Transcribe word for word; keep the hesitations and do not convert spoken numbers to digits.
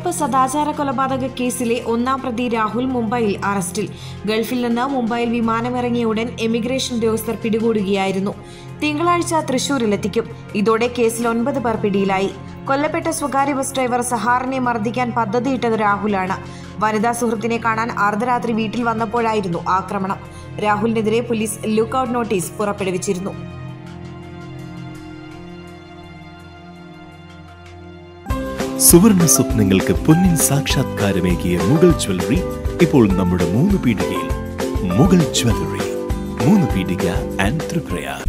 ഉഴപ്പ് സദാചാര കൊലപാതക കേസിലെ ഒന്നാം പ്രതി രാഹുൽ മുംബൈയിൽ അറസ്റ്റിൽ. ഗൾഫിൽ നിന്ന് മുംബൈയിൽ വിമാനമിറങ്ങിയ ഉടൻ എമിഗ്രേഷൻ ഉദ്യോഗസ്ഥർ പിടികൂടുകയായിരുന്നു. തിങ്കളാഴ്ച തൃശൂരിലെത്തിക്കും. ഇതോടെ കേസിൽ ഒൻപത് പേർ പിടിയിലായി. കൊല്ലപ്പെട്ട സ്വകാര്യ ബസ് ഡ്രൈവർ സഹാറിനെ മർദ്ദിക്കാൻ പദ്ധതിയിട്ടത് രാഹുലാണ്. വനിതാ സുഹൃത്തിനെ കാണാൻ അർദ്ധരാത്രി വീട്ടിൽ വന്നപ്പോഴായിരുന്നു ആക്രമണം. രാഹുലിനെതിരെ പോലീസ് ലുക്കൌട്ട് നോട്ടീസ് പുറപ്പെടുവിച്ചിരുന്നു. സുവർണ സ്വപ്നങ്ങൾക്ക് പൊന്നിൻ സാക്ഷാത്കാരമേകിയ മുഗൾ ജ്വല്ലറി ഇപ്പോൾ നമ്മുടെ മൂന്ന് പീടികയിൽ. മുഗൾ ജ്വല്ലറി, മൂന്ന് പീടിക ആൻഡ് ത്രിപുര.